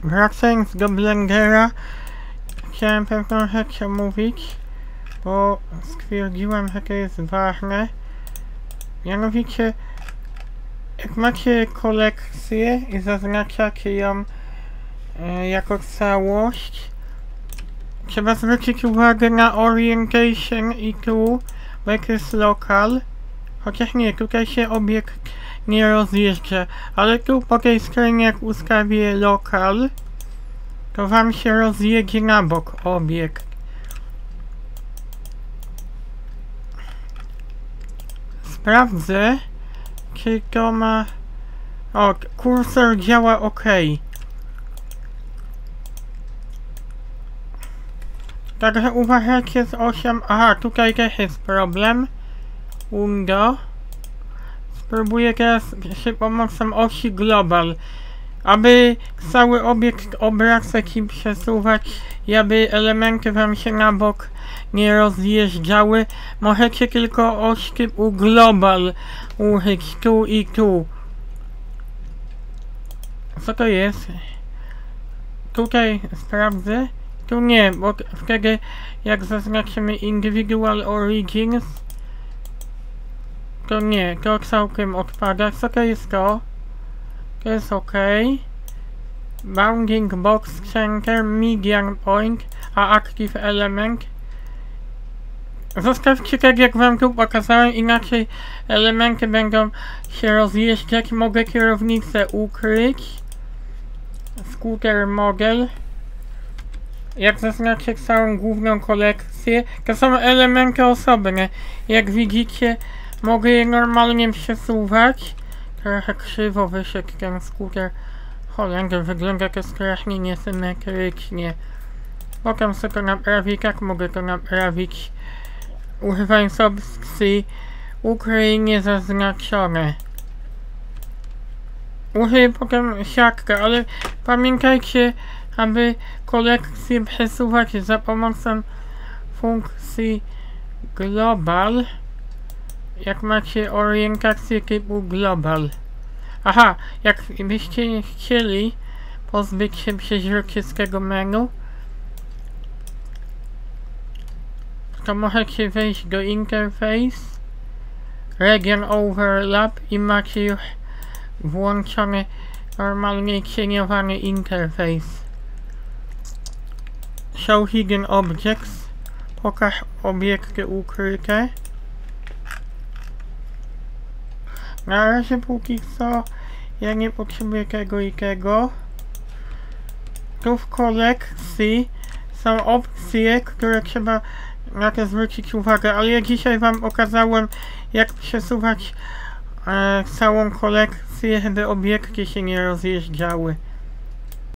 Wracając do Blendera, chciałem pewną rzecz omówić, bo stwierdziłem, że to jest ważne. Mianowicie, jak macie kolekcję i zaznaczacie ją jako całość, trzeba zwrócić uwagę na orientation i tu, bo jak jest lokal, chociaż nie, tutaj się obiekt nie rozjeżdża, ale tu po tej stronie jak ustawię lokal, to wam się rozjedzie na bok obiekt. Sprawdzę, czy to ma... O, kursor działa ok. Także uważajcie z osią... Aha, tutaj też jest problem. Window. Spróbuję teraz się pomocą osi global. Aby cały obiekt obracać i przesuwać i aby elementy wam się na bok nie rozjeżdżały, możecie tylko oś typu global użyć tu i tu. Co to jest? Tutaj sprawdzę. Tu nie, bo wtedy jak zaznaczymy individual origins, to nie, to całkiem odpada. Co to jest to? To jest ok. Bounding box center, median point, a active element. Zostawcie tak jak wam tu pokazałem, inaczej elementy będą się rozjeżdżać. Mogę kierownicę ukryć. Scooter model. Jak zaznaczę całą główną kolekcję, to są elementy osobne. Jak widzicie, mogę je normalnie przesuwać. Trochę krzywo wyszedł ten skuter. Holender, wygląda to strasznie niesymetrycznie. Potem sobie to naprawię, jak mogę to naprawić? Używając opcji ukryj niezaznaczone. Użyję potem siatkę, ale pamiętajcie, aby kolekcję przesuwać za pomocą funkcji global. Jak macie orientację typu global. Aha, jak byście chcieli pozbyć się przeźroczystego menu, to możecie wejść do interface, region overlap i macie już włączony normalnie cieniowany interface. Show hidden objects. Pokaż obiekty ukryte. Na razie póki co ja nie potrzebuję tego i tego. Tu w kolekcji są opcje, które trzeba na to zwrócić uwagę, ale ja dzisiaj wam pokazałem, jak przesuwać całą kolekcję, żeby obiekty się nie rozjeżdżały.